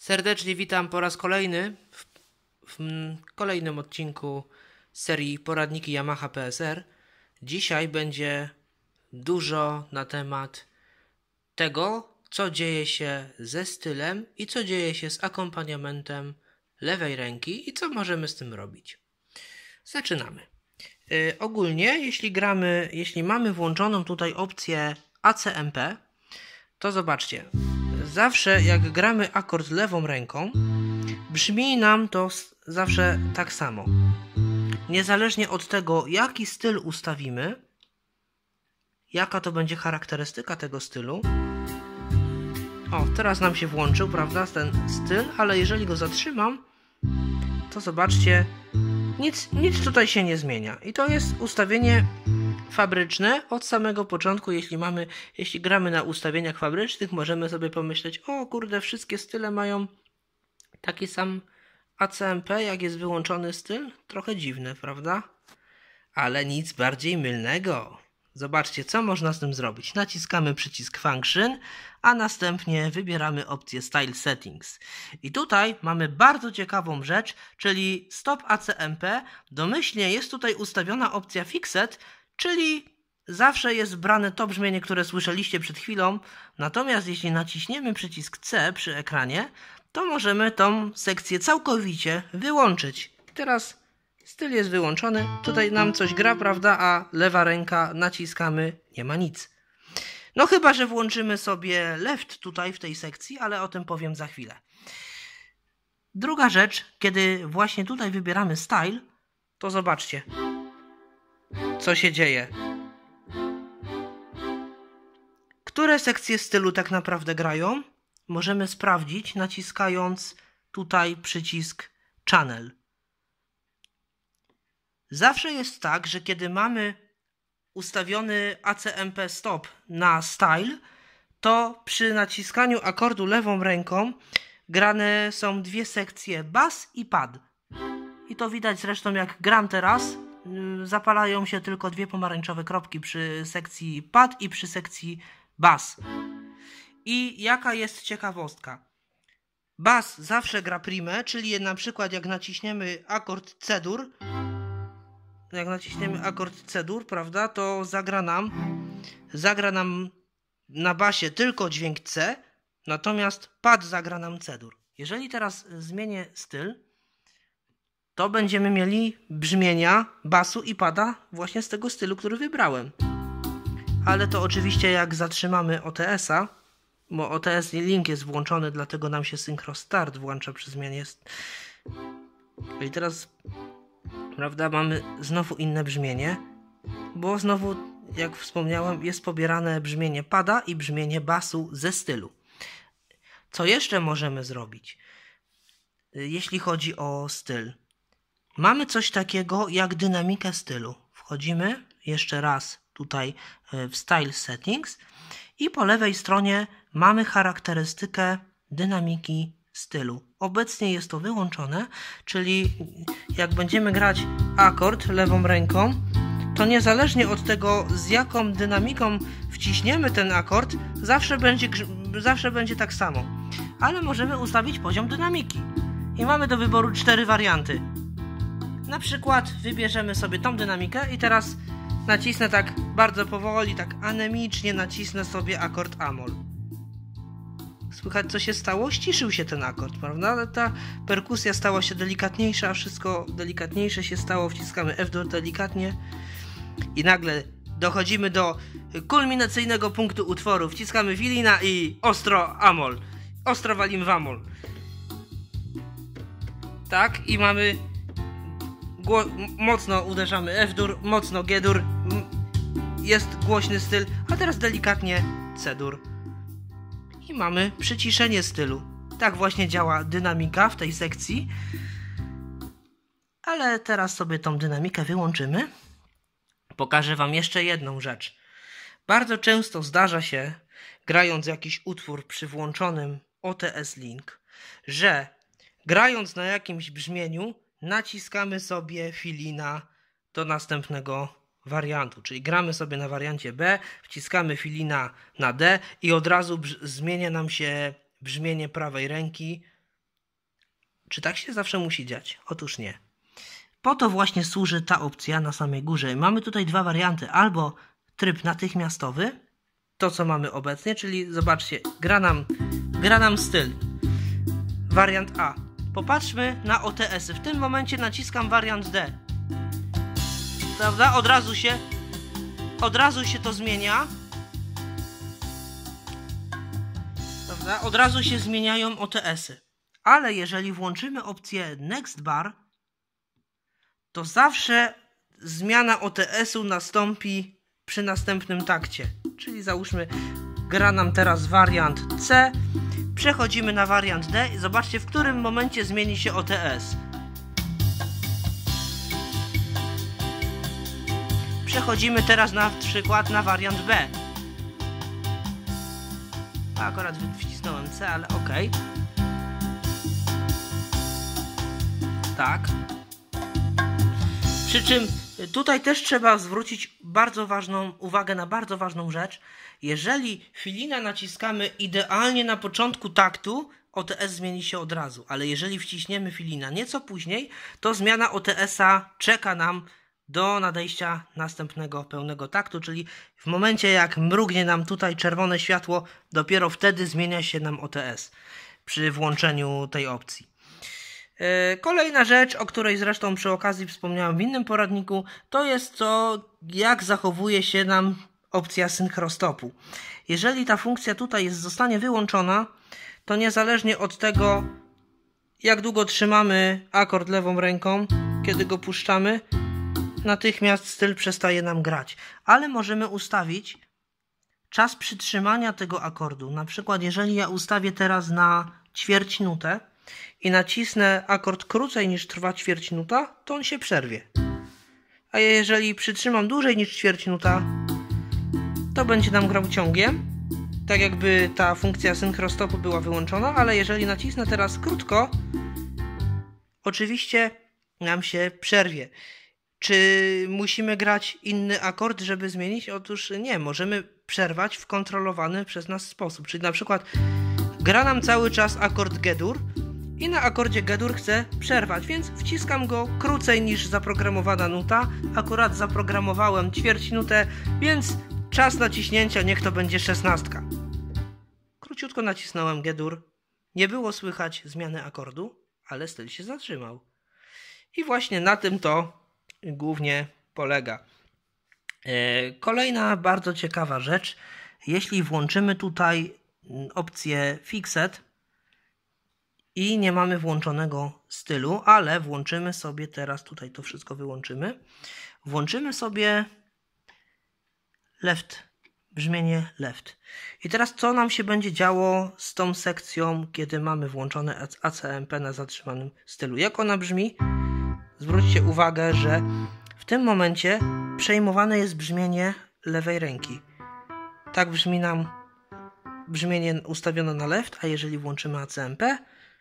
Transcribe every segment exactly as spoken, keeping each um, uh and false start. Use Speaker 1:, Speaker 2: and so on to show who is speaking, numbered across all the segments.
Speaker 1: Serdecznie witam po raz kolejny w, w kolejnym odcinku serii Poradniki Yamaha P S R. Dzisiaj będzie dużo na temat tego, co dzieje się ze stylem i co dzieje się z akompaniamentem lewej ręki i co możemy z tym robić. Zaczynamy. Yy, ogólnie, jeśli gramy, jeśli mamy włączoną tutaj opcję A C M P, to zobaczcie. Zawsze jak gramy akord lewą ręką, brzmi nam to zawsze tak samo. Niezależnie od tego, jaki styl ustawimy, jaka to będzie charakterystyka tego stylu. O, teraz nam się włączył, prawda, ten styl, ale jeżeli go zatrzymam, to zobaczcie, nic, nic tutaj się nie zmienia. I to jest ustawienie fabryczne od samego początku. Jeśli mamy, jeśli gramy na ustawieniach fabrycznych, możemy sobie pomyśleć, o kurde, wszystkie style mają taki sam A C M P, jak jest wyłączony styl. Trochę dziwne, prawda? Ale nic bardziej mylnego. Zobaczcie, co można z tym zrobić. Naciskamy przycisk Function, a następnie wybieramy opcję Style Settings. I tutaj mamy bardzo ciekawą rzecz, czyli Stop A C M P. Domyślnie jest tutaj ustawiona opcja Fixed, czyli zawsze jest brane to brzmienie, które słyszeliście przed chwilą. Natomiast jeśli naciśniemy przycisk C przy ekranie, to możemy tą sekcję całkowicie wyłączyć. Teraz styl jest wyłączony, tutaj nam coś gra, prawda, a lewa ręka naciskamy, nie ma nic. No chyba, że włączymy sobie left tutaj w tej sekcji, ale o tym powiem za chwilę. Druga rzecz, kiedy właśnie tutaj wybieramy style, to zobaczcie, co się dzieje. Które sekcje stylu tak naprawdę grają? Możemy sprawdzić, naciskając tutaj przycisk Channel. Zawsze jest tak, że kiedy mamy ustawiony A C M P Stop na Style, to przy naciskaniu akordu lewą ręką grane są dwie sekcje Bass i Pad. I to widać zresztą, jak gram teraz, zapalają się tylko dwie pomarańczowe kropki przy sekcji Pad i przy sekcji Bass. I jaka jest ciekawostka? Bass zawsze gra primę, czyli na przykład jak naciśniemy akord C-dur, jak naciśniemy akord C-dur, prawda, to zagra nam, zagra nam na basie tylko dźwięk C, natomiast pad zagra nam C-dur. Jeżeli teraz zmienię styl, to będziemy mieli brzmienia basu i pada właśnie z tego stylu, który wybrałem. Ale to oczywiście jak zatrzymamy O T S-a, bo O T S link jest włączony, dlatego nam się Synchro Start włącza przy zmianie. I teraz, prawda, mamy znowu inne brzmienie, bo znowu, jak wspomniałem, jest pobierane brzmienie pada i brzmienie basu ze stylu. Co jeszcze możemy zrobić, jeśli chodzi o styl? Mamy coś takiego jak dynamikę stylu. Wchodzimy jeszcze raz tutaj w Style Settings i po lewej stronie mamy charakterystykę dynamiki stylu. Obecnie jest to wyłączone, czyli jak będziemy grać akord lewą ręką, to niezależnie od tego, z jaką dynamiką wciśniemy ten akord, zawsze będzie, zawsze będzie tak samo. Ale możemy ustawić poziom dynamiki. I mamy do wyboru cztery warianty. Na przykład wybierzemy sobie tą dynamikę i teraz nacisnę tak bardzo powoli, tak anemicznie nacisnę sobie akord Amol. Słychać, co się stało? Ściszył się ten akord, prawda? Ale ta perkusja stała się delikatniejsza, a wszystko delikatniejsze się stało. Wciskamy F-dur delikatnie i nagle dochodzimy do kulminacyjnego punktu utworu. Wciskamy filina i ostro Amol. Ostro walimy w Amol. Tak, i mamy mocno uderzamy F-dur, mocno G-dur. Jest głośny styl, a teraz delikatnie C-dur. I mamy przyciszenie stylu. Tak właśnie działa dynamika w tej sekcji. Ale teraz sobie tą dynamikę wyłączymy. Pokażę wam jeszcze jedną rzecz. Bardzo często zdarza się, grając jakiś utwór przy włączonym O T S link, że grając na jakimś brzmieniu naciskamy sobie filina do następnego wariantu, czyli gramy sobie na wariancie B, wciskamy filina na D i od razu zmienia nam się brzmienie prawej ręki Czy tak się zawsze musi dziać? Otóż nie. Po to właśnie służy ta opcja na samej górze. Mamy tutaj dwa warianty. Albo tryb natychmiastowy, to co mamy obecnie, czyli zobaczcie, gra nam, gra nam styl. Wariant A. Popatrzmy na O T S-y. W tym momencie naciskam wariant D. Prawda? Od razu się, od razu się to zmienia. Prawda? Od razu się zmieniają O T S-y. Ale jeżeli włączymy opcję Next Bar, to zawsze zmiana O T S-u nastąpi przy następnym takcie. Czyli załóżmy, gra nam teraz wariant C, przechodzimy na wariant D i zobaczcie, w którym momencie zmieni się O T S. Przechodzimy teraz na przykład na wariant B. Akurat wcisnąłem C, ale ok. Tak. Przy czym tutaj też trzeba zwrócić bardzo ważną uwagę na bardzo ważną rzecz. Jeżeli filina naciskamy idealnie na początku taktu, O T S zmieni się od razu. Ale jeżeli wciśniemy filina nieco później, to zmiana O T S-a czeka nam do nadejścia następnego pełnego taktu, czyli w momencie jak mrugnie nam tutaj czerwone światło, dopiero wtedy zmienia się nam O T S przy włączeniu tej opcji. Kolejna rzecz, o której zresztą przy okazji wspomniałem w innym poradniku, to jest to, jak zachowuje się nam opcja synchrostopu. Jeżeli ta funkcja tutaj jest, zostanie wyłączona, to niezależnie od tego, jak długo trzymamy akord lewą ręką, kiedy go puszczamy, natychmiast styl przestaje nam grać. Ale możemy ustawić czas przytrzymania tego akordu. Na przykład jeżeli ja ustawię teraz na ćwierć nutę i nacisnę akord krócej niż trwa ćwierć nuta, to on się przerwie. A jeżeli przytrzymam dłużej niż ćwierć nuta, to będzie nam grał ciągiem, tak jakby ta funkcja synchrostopu była wyłączona, ale jeżeli nacisnę teraz krótko, oczywiście nam się przerwie. Czy musimy grać inny akord, żeby zmienić? Otóż nie, możemy przerwać w kontrolowany przez nas sposób. Czyli na przykład gra nam cały czas akord G-dur i na akordzie G-dur chcę przerwać, więc wciskam go krócej niż zaprogramowana nuta. Akurat zaprogramowałem ćwierć nutę, więc czas naciśnięcia niech to będzie szesnastka. Króciutko nacisnąłem G-dur. Nie było słychać zmiany akordu, ale styl się zatrzymał. I właśnie na tym to głównie polega. Kolejna bardzo ciekawa rzecz. Jeśli włączymy tutaj opcję Fixed i nie mamy włączonego stylu, ale włączymy sobie teraz, tutaj to wszystko wyłączymy, włączymy sobie left, brzmienie left. I teraz co nam się będzie działo z tą sekcją, kiedy mamy włączone A C M P na zatrzymanym stylu? Jak ona brzmi? Zwróćcie uwagę, że w tym momencie przejmowane jest brzmienie lewej ręki. Tak brzmi nam brzmienie ustawione na left, a jeżeli włączymy A C M P,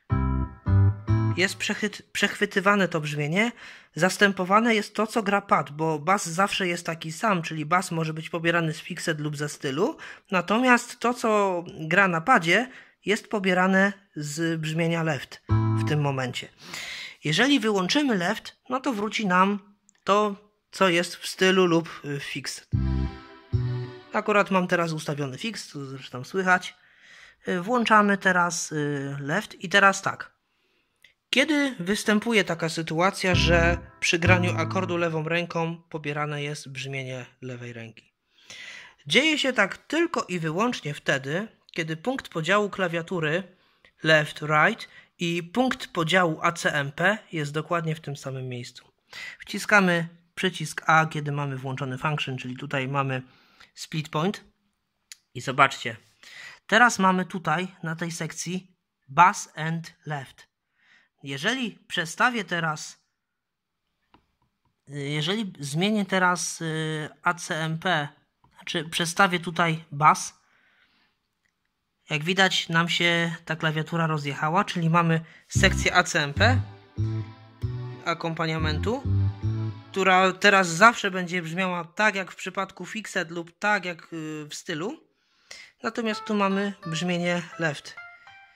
Speaker 1: jest przechwytywane to brzmienie, zastępowane jest to, co gra pad, bo bas zawsze jest taki sam, czyli bas może być pobierany z fixed lub ze stylu, natomiast to, co gra na padzie, jest pobierane z brzmienia left w tym momencie. Jeżeli wyłączymy left, no to wróci nam to, co jest w stylu lub w fixed. Akurat mam teraz ustawiony fixed, to zresztą słychać. Włączamy teraz left i teraz tak. Kiedy występuje taka sytuacja, że przy graniu akordu lewą ręką pobierane jest brzmienie lewej ręki? Dzieje się tak tylko i wyłącznie wtedy, kiedy punkt podziału klawiatury left, right i punkt podziału A C M P jest dokładnie w tym samym miejscu. Wciskamy przycisk A, kiedy mamy włączony function, czyli tutaj mamy split point i zobaczcie, teraz mamy tutaj na tej sekcji bass and left. Jeżeli przestawię teraz, jeżeli zmienię teraz A C M P, znaczy przestawię tutaj bass, jak widać nam się ta klawiatura rozjechała, czyli mamy sekcję A C M P, akompaniamentu, która teraz zawsze będzie brzmiała tak jak w przypadku fixed lub tak jak w stylu. Natomiast tu mamy brzmienie left.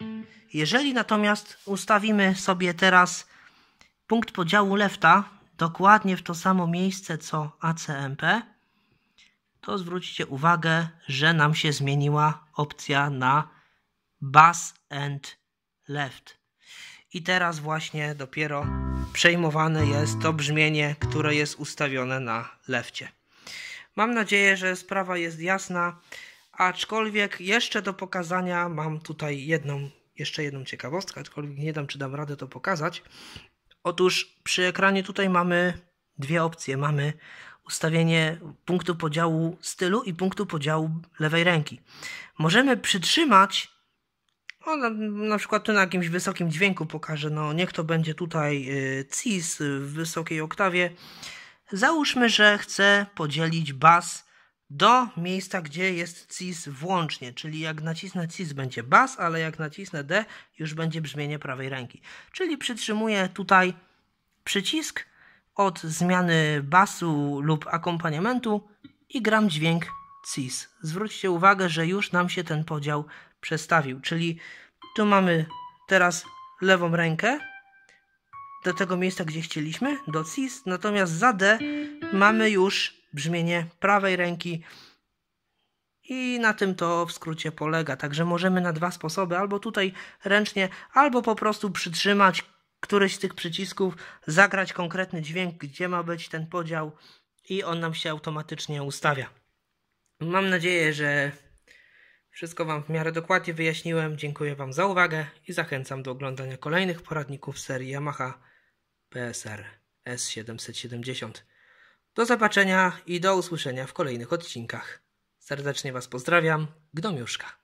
Speaker 1: Jeżeli natomiast ustawimy sobie teraz punkt podziału lefta dokładnie w to samo miejsce co A C M P, to zwróćcie uwagę, że nam się zmieniła opcja na Bass and Left. I teraz właśnie dopiero przejmowane jest to brzmienie, które jest ustawione na lefcie. Mam nadzieję, że sprawa jest jasna, aczkolwiek jeszcze do pokazania mam tutaj jedną, jeszcze jedną ciekawostkę, aczkolwiek nie dam, czy dam radę to pokazać. Otóż przy ekranie tutaj mamy dwie opcje. Mamy ustawienie punktu podziału stylu i punktu podziału lewej ręki. Możemy przytrzymać, o, na, na przykład tu na jakimś wysokim dźwięku pokażę, no niech to będzie tutaj y, cis w wysokiej oktawie. Załóżmy, że chcę podzielić bas do miejsca, gdzie jest cis włącznie, czyli jak nacisnę cis będzie bas, ale jak nacisnę D już będzie brzmienie prawej ręki. Czyli przytrzymuję tutaj przycisk od zmiany basu lub akompaniamentu i gram dźwięk cis. Zwróćcie uwagę, że już nam się ten podział przestawił, czyli tu mamy teraz lewą rękę do tego miejsca, gdzie chcieliśmy, do cis, natomiast za D mamy już brzmienie prawej ręki i na tym to w skrócie polega. Także możemy na dwa sposoby, albo tutaj ręcznie, albo po prostu przytrzymać któryś z tych przycisków, zagrać konkretny dźwięk, gdzie ma być ten podział i on nam się automatycznie ustawia. Mam nadzieję, że wszystko Wam w miarę dokładnie wyjaśniłem. Dziękuję Wam za uwagę i zachęcam do oglądania kolejnych poradników serii Yamaha P S R S siedemset siedemdziesiąt. Do zobaczenia i do usłyszenia w kolejnych odcinkach. Serdecznie Was pozdrawiam, Gnomiuszka.